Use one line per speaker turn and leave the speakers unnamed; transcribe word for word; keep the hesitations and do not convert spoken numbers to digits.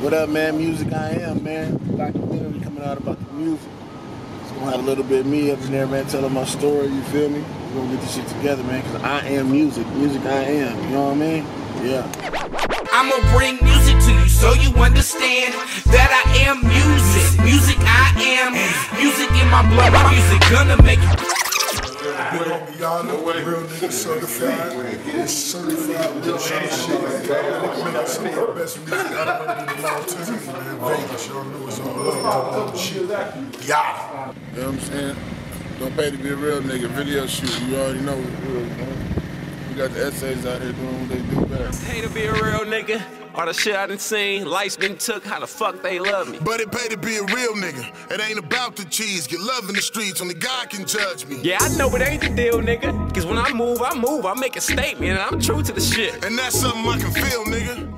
What up, man? Music I Am, man. Documentary coming out about the music. It's gonna have a little bit of me up in there, man, telling my story, you feel me? We're gonna get this shit together, man, because I am music. Music I am, you know what I mean? Yeah.
I'ma bring music to you so you understand that I am music. Music I am. Music in my blood. My music gonna make you.
Y'all know what real niggas certified. It's certified real shit. Some of the best music I've heard in a long time, man. Vegas, y'all know it's all love. Shit. Yeah.
You know what I'm saying? Don't pay to be a real nigga. Video shoot, you already know what's real, man. We got the essays out here doing what they do better.
Pay to be a real nigga. All the shit I done seen, lights been took, how the fuck they love me.
But it pay to be a real nigga. It ain't about the cheese. Get love in the streets, only God can judge me.
Yeah, I know it ain't the deal, nigga. Cause when I move, I move, I make a statement, and I'm true to the shit.
And that's something I can feel, nigga.